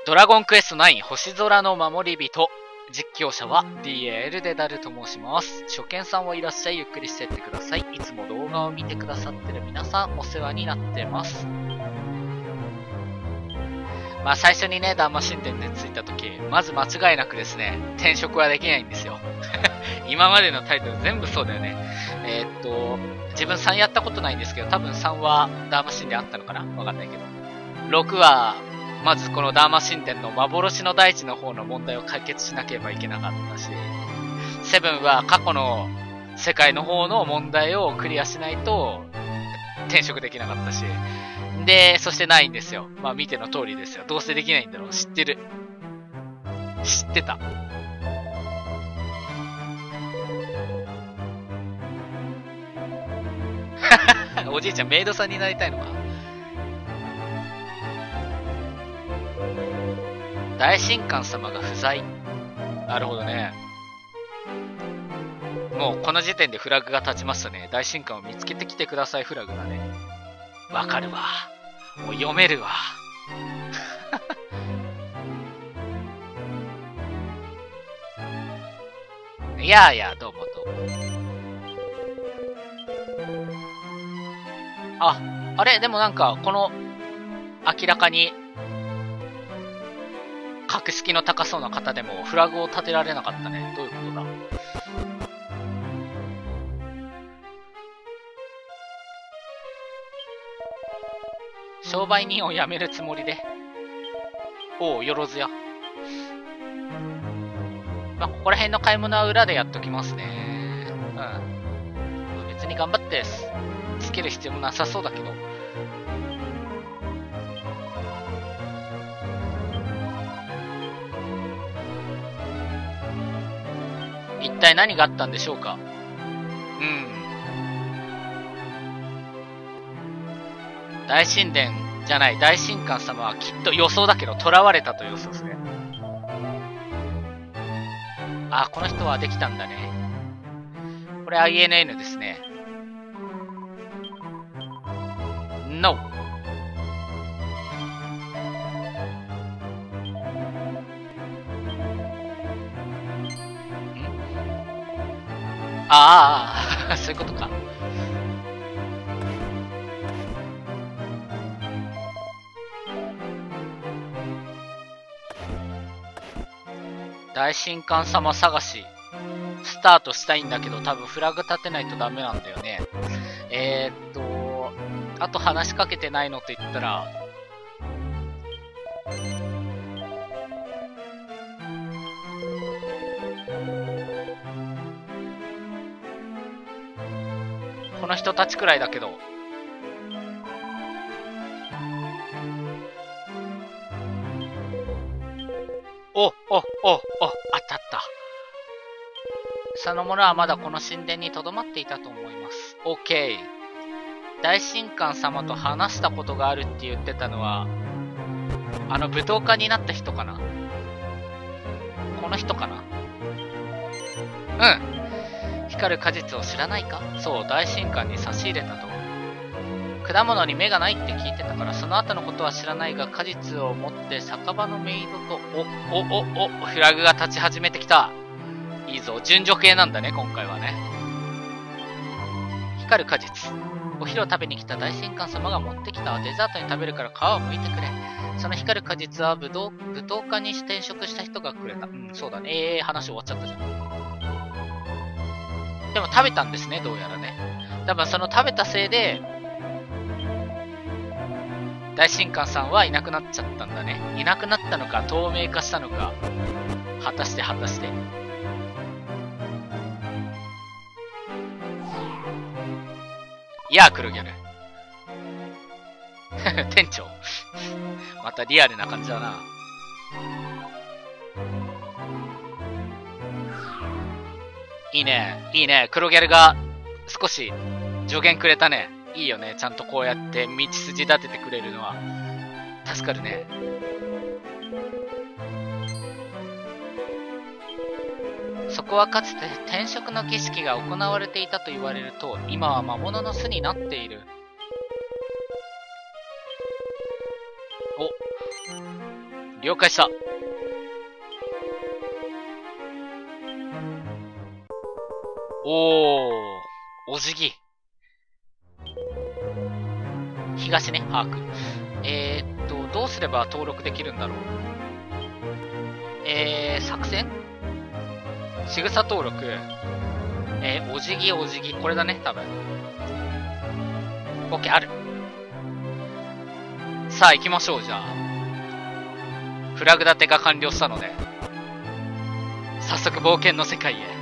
ドラゴンクエスト9星空の守り人。実況者は DAL デダルと申します。初見さんはいらっしゃい、ゆっくりしてってください。いつも動画を見てくださってる皆さんお世話になってます。まあ最初にね、ダーマ神殿で着いた時、まず間違いなくですね、転職はできないんですよ。今までのタイトル全部そうだよね。自分3やったことないんですけど、多分3はダーマ神殿あったのかなわかんないけど。6は、まずこのダーマ神殿の幻の大地の方の問題を解決しなければいけなかったし、7は過去の世界の方の問題をクリアしないと転職できなかったし、で、そして9ですよ。まあ見ての通りですよ。どうせできないんだろう。知ってる。知ってた。おじいちゃんメイドさんになりたいのか。大神官様が不在。なるほどね。もうこの時点でフラグが立ちましたね。大神官を見つけてきてくださいフラグだね。わかるわ。もう読めるわ。いやいや、どうもどうも。あれでもなんか、この、明らかに、格式の高そうな方でもフラグを立てられなかったね。どういうことだ。商売人を辞めるつもりで。おう、よろずや。まあ、ここら辺の買い物は裏でやっときますね。うん。別に頑張ってつける必要もなさそうだけど。一体何があったんでしょうか。大神殿じゃない、大神官様はきっと予想だけど囚われたと予想ですね。あ、この人はできたんだね。これ INN ですね。NO。ああ、そういうことか。大神官様探し、スタートしたいんだけど、多分フラグ立てないとダメなんだよね。あと話しかけてないのと言ったら、この人たちくらいだけど。あったあった。その者はまだこの神殿に留まっていたと思います。OK。大神官様と話したことがあるって言ってたのは、舞踏家になった人かな？この人かな？うん。光る果実を知らないか？そう、大神官に差し入れたと。果物に目がないって聞いてたから、その後のことは知らないが、果実を持って酒場のメイドと、フラグが立ち始めてきた。いいぞ、順序系なんだね、今回はね。光る果実。お昼を食べに来た大神官様が持ってきた。デザートに食べるから皮を剥いてくれ。その光る果実は舞踏家に転職した人がくれた。うん、そうだね。話終わっちゃったじゃん。でも食べたんですね、どうやらね。多分その食べたせいで、大神官さんはいなくなっちゃったんだね。いなくなったのか、透明化したのか。果たして。いやー、黒ギャル。店長。またリアルな感じだな。いいね。黒ギャルが少し助言くれたね。いいよね。ちゃんとこうやって道筋立ててくれるのは。助かるね。そこはかつて転職の儀式が行われていたと言われると、今は魔物の巣になっている。 了解した。おじぎ。東ね、把握。どうすれば登録できるんだろう。作戦仕草登録。おじぎ。これだね、多分。OK、ある。さあ、行きましょう、じゃあ。フラグ立てが完了したので、早速冒険の世界へ。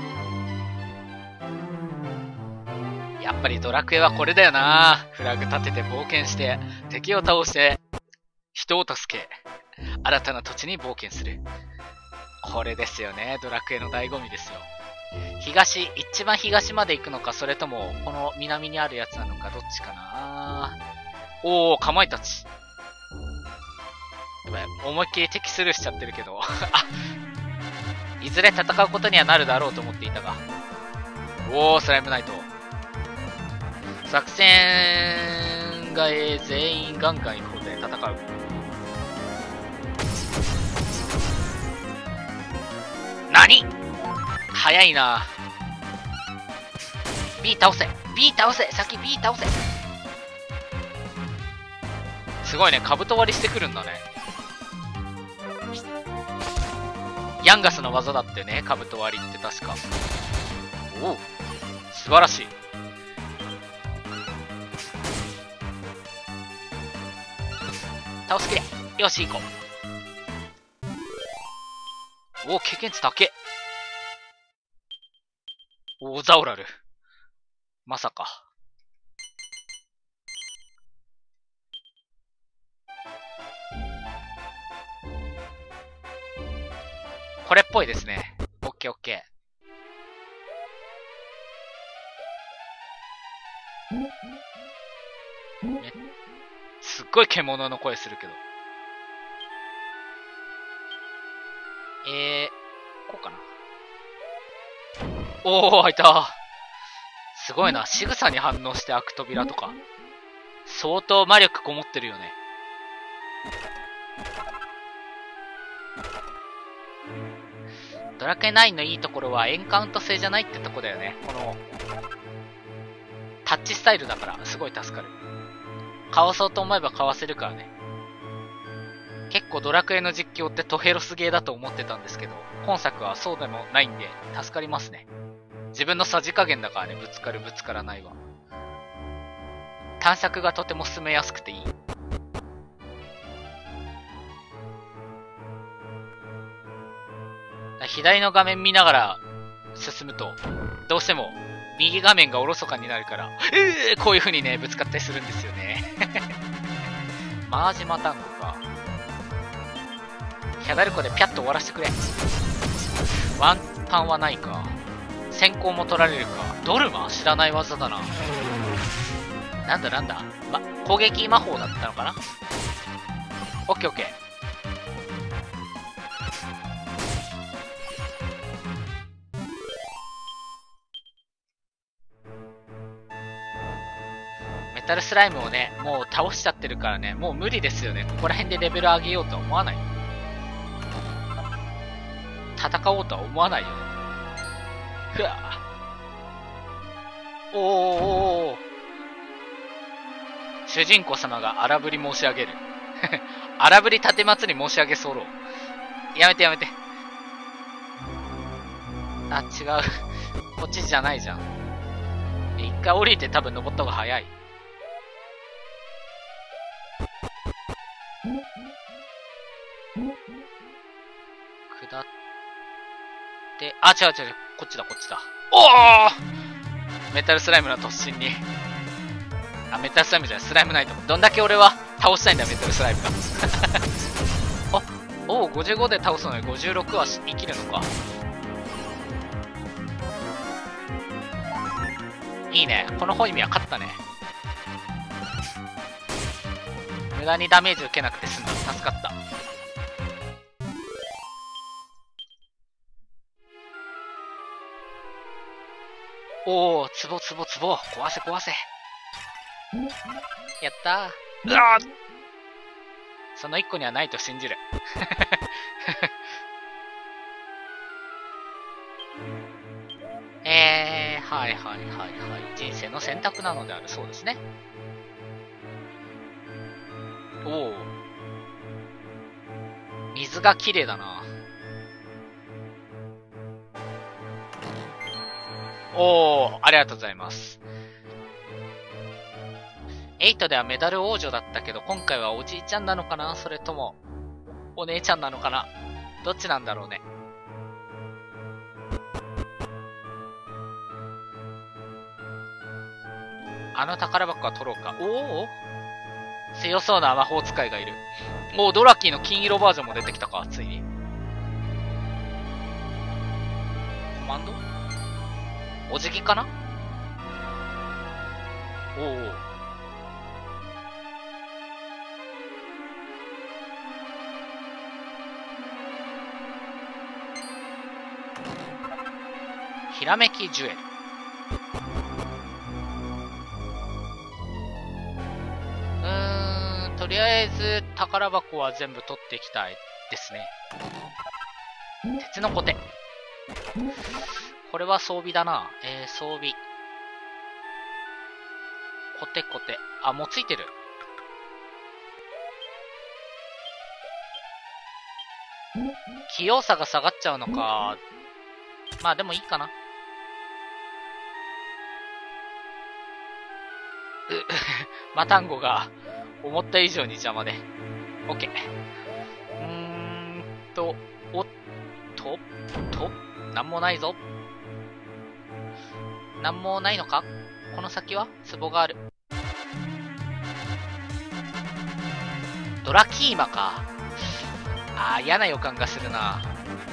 やっぱりドラクエはこれだよな。フラグ立てて冒険して、敵を倒して、人を助け、新たな土地に冒険する。これですよね、ドラクエの醍醐味ですよ。一番東まで行くのか、それとも、この南にあるやつなのか、どっちかな。かまいたち。やばい、思いっきり敵スルーしちゃってるけど。いずれ戦うことにはなるだろうと思っていたが。スライムナイト。作戦替え全員ガンガン行こうで戦う。何？早いな。B 倒せ先 B 倒せ。すごいね、兜割りしてくるんだね。ヤンガスの技だってね、兜割りって確か。素晴らしい。倒しきれ。よし、行こう。経験値高え。ザオラル。まさか。これっぽいですね。オッケー。すっごい獣の声するけど。こうかな。開いた。すごいな。仕草に反応して開く扉とか。相当魔力こもってるよね。ドラクエ9のいいところはエンカウント制じゃないってとこだよね。この、タッチスタイルだからすごい助かる。かわそうと思えばかわせるからね。結構ドラクエの実況ってトヘロスゲーだと思ってたんですけど、今作はそうでもないんで助かりますね。自分のさじ加減だからね、ぶつかるぶつからないは。探索がとても進めやすくていい。左の画面見ながら進むと、どうしても右画面がおろそかになるから、こういう風にね、ぶつかったりするんですよね。マージマタンゴか。ヒャダルコでピャッと終わらせてくれ。ワンパンはないか。先行も取られるか。ドルマ知らない技だな。なんだ。攻撃魔法だったのかな。オッケー。メタルスライムをね、もう倒しちゃってるからね、もう無理ですよね。ここら辺でレベル上げようとは思わない。戦おうとは思わないよね。ふわ主人公様が荒ぶり申し上げる。荒ぶり盾祭り申し上げ候。やめて。違う。こっちじゃないじゃん。一回降りて多分登った方が早い。下って、違う。こっちだ。メタルスライムの突進に。メタルスライムじゃない、スライムナイト。どんだけ俺は倒したいんだ、メタルスライムが。55で倒すのに56は生きるのか。いいね。このホイミは勝ったね。無駄にダメージ受けなくて済んだ。助かった。ツボ。壊せ。やったー。 その1個にはないと信じる。はいはいはいはい。人生の選択なのであるそうですね。おお。水が綺麗だな。おー、ありがとうございます。8ではメダル王女だったけど、今回はおじいちゃんなのかな、それとも、お姉ちゃんなのかな、どっちなんだろうね。あの宝箱は取ろうか。おお、強そうな魔法使いがいる。おお、ドラキーの金色バージョンも出てきたか、ついに。コマンドお辞儀かな。おお。ひらめきジュエル。とりあえず宝箱は全部取っていきたいですね。鉄のコテ。これは装備だな。装備。コテコテ。あ、もうついてる。器用さが下がっちゃうのか。まあでもいいかな。マタンゴが思った以上に邪魔で。OK。おっと、なんもないぞ。なんもないのか？この先は壺がある。ドラキーマか。あー、嫌な予感がするな。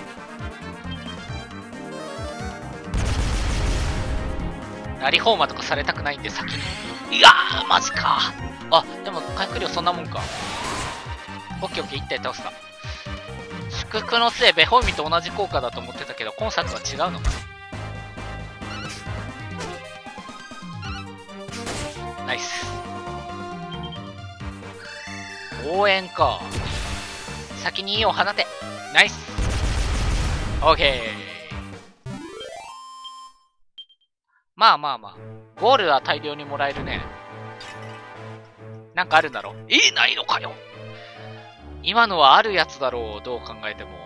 ラリホーマとかされたくないんで先に。いやー、マジか。あ、でも回復量そんなもんか。オッケーオッケー、1体倒した。祝福の杖、ベホイミと同じ効果だと思ってたけど、今作は違うのかな。ナイス。応援か。先にを放て。ナイス。オッケー。まあまあまあ。ゴールは大量にもらえるね。なんかあるんだろ。ないのかよ。今のはあるやつだろう。どう考えても。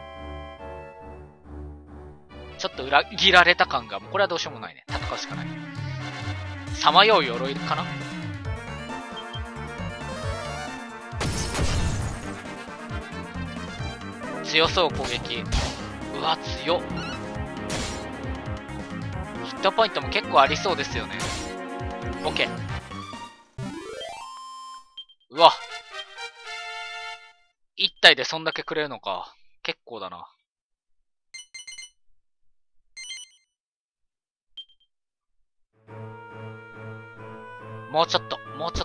ちょっと裏切られた感が、もうこれはどうしようもないね。戦うしかない。さまよう鎧かな。強そう攻撃。うわ、強っ。ヒットポイントも結構ありそうですよね。OK。うわ。1体でそんだけくれるのか。結構だな。もうちょっと。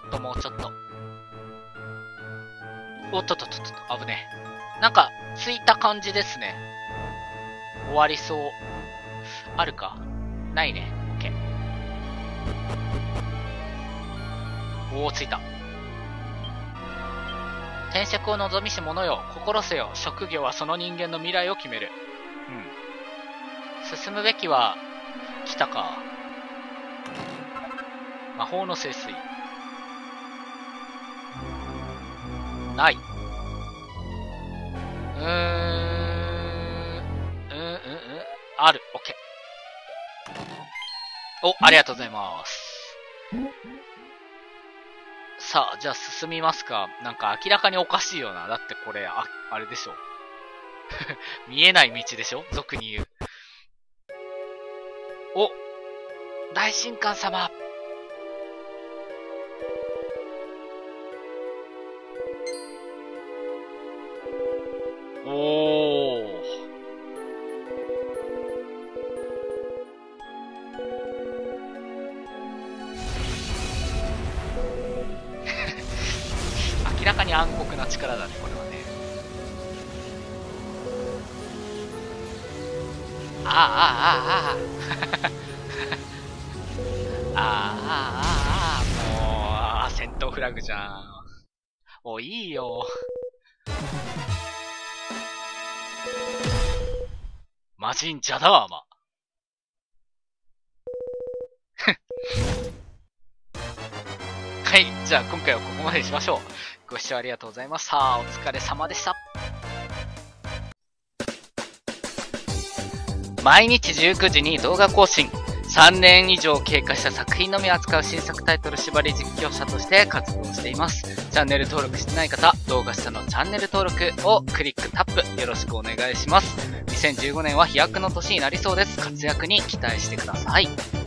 おっとっとっとっと、危ねえ。なんか、ついた感じですね。終わりそう。あるか？ないね。オッケー。おー、ついた。転職を望みし者よ、心せよ。職業はその人間の未来を決める。進むべきは、来たか。魔法の聖水。ない。ある。オッケー。お、ありがとうございます。さあ、じゃあ進みますか。なんか明らかにおかしいよな。だってこれ、あれでしょ。見えない道でしょ？俗に言う。お！大神官様！おー。明らかに暗黒な力だね、これはね。もう、戦闘フラグじゃん。もういいよ。 魔人ジャダーマ。はい。じゃあ今回はここまでにしましょう。ご視聴ありがとうございました。お疲れ様でした。毎日19時に動画更新。3年以上経過した作品のみ扱う新作タイトル縛り実況者として活動しています。チャンネル登録してない方、動画下のチャンネル登録をクリックタップよろしくお願いします。2015年は飛躍の年になりそうです。活躍に期待してください。